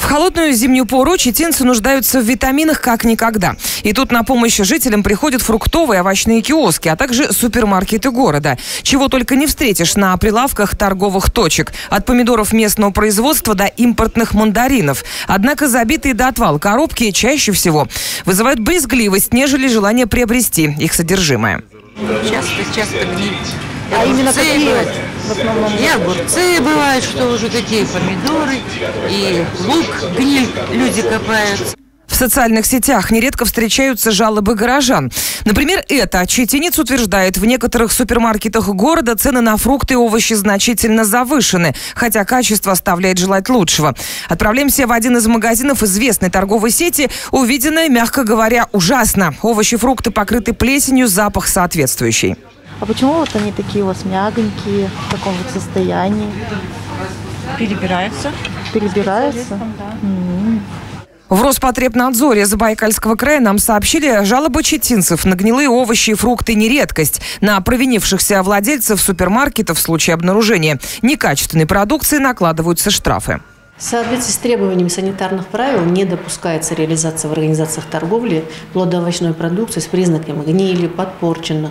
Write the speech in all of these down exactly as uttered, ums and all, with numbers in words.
холодную зимнюю пору читинцы нуждаются в витаминах как никогда. И тут на помощь жителям приходят фруктовые и овощные киоски, а также супермаркеты города. Чего только не встретишь на прилавках торговых точек. От помидоров местного производства до импортных мандаринов. Однако забитые до отвала коробки чаще всего вызывают брезгливость, нежели желание приобрести их содержимое. Часто, часто гниль. А именно какие? В основном? И огурцы бывают, что уже такие помидоры, и лук, гниль люди копают. В социальных сетях нередко встречаются жалобы горожан. Например, это читинец утверждает, в некоторых супермаркетах города цены на фрукты и овощи значительно завышены, хотя качество оставляет желать лучшего. Отправляемся в один из магазинов известной торговой сети. Увиденное, мягко говоря, ужасно. Овощи и фрукты покрыты плесенью, запах соответствующий. А почему вот они такие у вас мягонькие, в таком вот состоянии? Перебираются. Перебираются? М-м. В Роспотребнадзоре Забайкальского края нам сообщили, жалобы читинцев на гнилые овощи и фрукты не редкость. На провинившихся владельцев супермаркетов в случае обнаружения некачественной продукции накладываются штрафы. В соответствии с требованиями санитарных правил не допускается реализация в организациях торговли плодоовощной продукции с признаками гнили, подпорченных,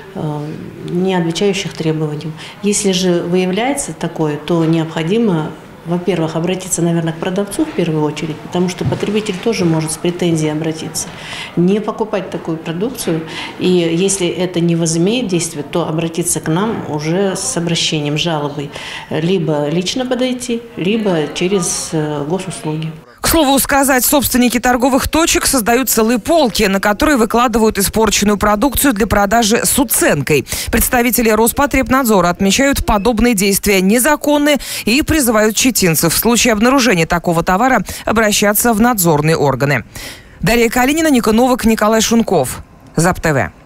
не отвечающих требованиям. Если же выявляется такое, то необходимо, во-первых, обратиться, наверное, к продавцу в первую очередь, потому что потребитель тоже может с претензией обратиться. Не покупать такую продукцию, и если это не возымеет действия, то обратиться к нам уже с обращением, жалобой. Либо лично подойти, либо через госуслуги. К слову сказать, собственники торговых точек создают целые полки, на которые выкладывают испорченную продукцию для продажи с уценкой. Представители Роспотребнадзора отмечают, подобные действия незаконны и призывают читинцев в случае обнаружения такого товара обращаться в надзорные органы. Дарья Калинина, Ника Новак, Николай Шунков. ЗАП-ТВ.